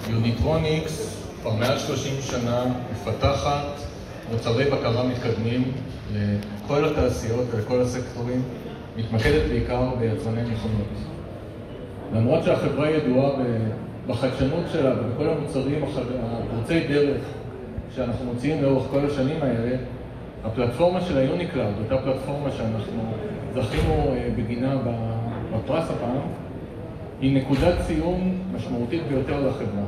יוניטרוניקס כבר מעל 30 שנה מפתחת מוצרי בקרה מתקדמים לכל התעשיות ולכל הסקטורים, מתמקדת בעיקר ביצרני מכונות. למרות שהחברה ידועה בחדשנות שלה ובכל המוצרים הפורצי דרך שאנחנו מוציאים לאורך כל השנים האלה, הפלטפורמה של היוניקלאוד, אותה פלטפורמה שאנחנו זכינו בגינה בפרס הפעם, היא נקודת ציון משמעותית ביותר לחברה.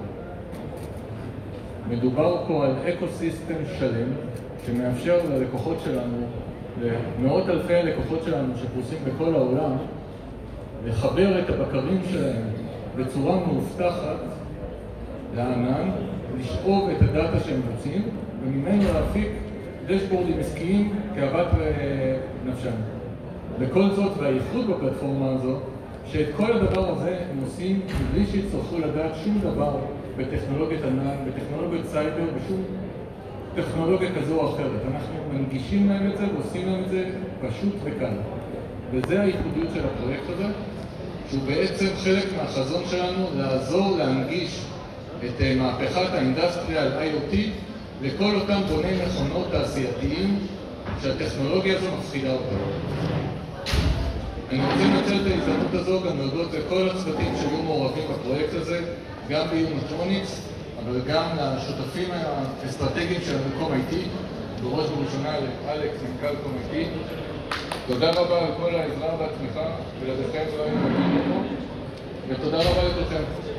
מדובר פה על אקוסיסטם שלם שמאפשר ללקוחות שלנו, למאות אלפי הלקוחות שלנו שפרוסים בכל העולם, לחבר את הבקרים שלהם בצורה מאובטחת לענן, לשאוב את הדאטה שהם רוצים, וממנו להפיק דשבורדים עסקיים כאוות נפשם. וכל זאת והייחוד בפלטפורמה הזו, שאת כל הדבר הזה הם עושים מבלי שיצטרכו לדעת שום דבר בטכנולוגיית ענן, בטכנולוגיית סייבר, בשום טכנולוגיה כזו או אחרת. אנחנו מנגישים להם את זה ועושים להם את זה פשוט וקל. וזה הייחודיות של הפרויקט הזה, שהוא בעצם חלק מהחזון שלנו לעזור להנגיש את מהפכת האינדסטריאל IoT לכל אותם בוני מכונות תעשייתיים שהטכנולוגיה הזו מפחידה אותם. אני רוצה לנצל את ההזדמנות הזו גם להודות לכל הצוותים שהיו מעורבים בפרויקט הזה, גם ביוניטרוניקס, אבל גם לשותפים האסטרטגיים של המקום IT, בראש ובראשונה לאלכס, מנכ"ל מקום IT. תודה רבה על כל העזרה והתמיכה, ולדכם לא היינו מגיעים לפה, ותודה רבה לכולכם.